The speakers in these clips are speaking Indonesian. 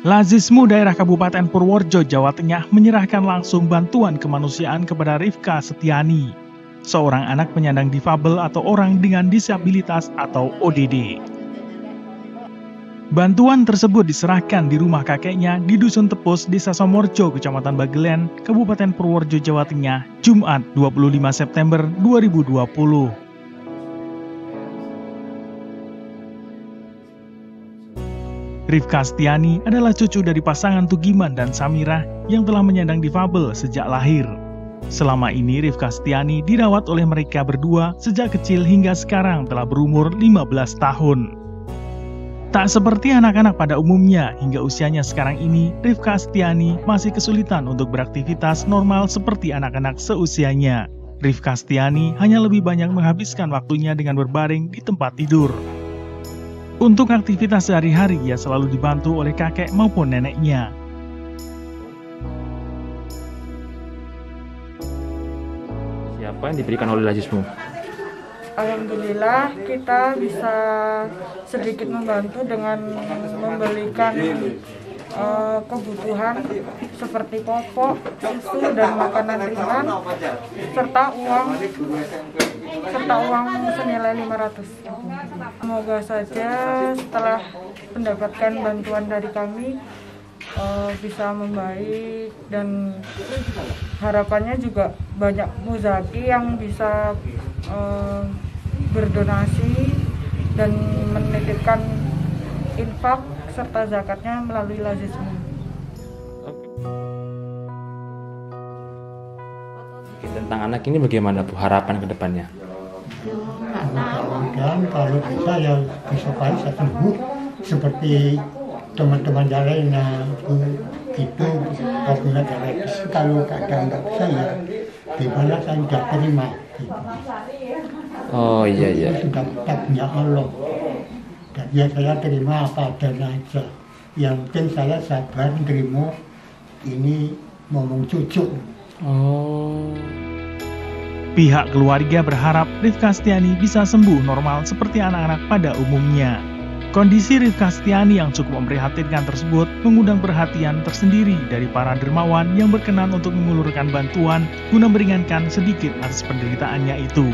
Lazismu daerah Kabupaten Purworejo, Jawa Tengah menyerahkan langsung bantuan kemanusiaan kepada Rifka Setiani, seorang anak penyandang difabel atau orang dengan disabilitas atau ODD. Bantuan tersebut diserahkan di rumah kakeknya di Dusun Tepus, Desa Somorjo, Kecamatan Bagelen, Kabupaten Purworejo, Jawa Tengah, Jumat 25 September 2020. Rifka Setiani adalah cucu dari pasangan Tugiman dan Samirah yang telah menyandang difabel sejak lahir. Selama ini Rifka Setiani dirawat oleh mereka berdua sejak kecil hingga sekarang telah berumur 15 tahun. Tak seperti anak-anak pada umumnya, hingga usianya sekarang ini, Rifka Setiani masih kesulitan untuk beraktivitas normal seperti anak-anak seusianya. Rifka Setiani hanya lebih banyak menghabiskan waktunya dengan berbaring di tempat tidur. Untuk aktivitas sehari-hari, ia selalu dibantu oleh kakek maupun neneknya. Siapa yang diberikan oleh Lazismu? Alhamdulillah kita bisa sedikit membantu dengan membelikan kebutuhan seperti popok, susu, dan makanan ringan, serta uang senilai 500. Semoga saja setelah mendapatkan bantuan dari kami bisa membaik, dan harapannya juga banyak muzaki yang bisa berdonasi dan menitipkan infak serta zakatnya melalui Lazismu. Tentang anak ini bagaimana Bu harapan ke depannya? Mudah-mudahan kalau bisa ya besok hari saya sembuh seperti teman-teman yang lain itu apabila diabetes. Kalau keadaan nggak bisa ya gimana saya sudah terima gitu. Oh iya. Sudah punya Allah. Dan ya saya terima apa adanya aja. Yang penting saya sabar menerima ini ngomong cucu. Oh. Pihak keluarga berharap Rifka Setiani bisa sembuh normal seperti anak-anak pada umumnya. Kondisi Rifka Setiani yang cukup memprihatinkan tersebut mengundang perhatian tersendiri dari para dermawan yang berkenan untuk mengulurkan bantuan guna meringankan sedikit atas penderitaannya itu.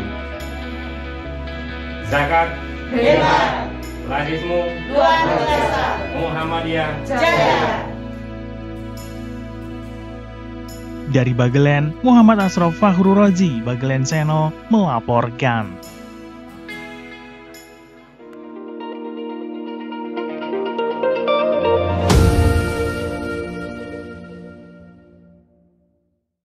Zakat Hebat, Lazismu luar biasa, Muhammadiyah jaya. Dari Bagelen, Muhammad Asraf Fahru Rozi, Bagelen Channel, melaporkan.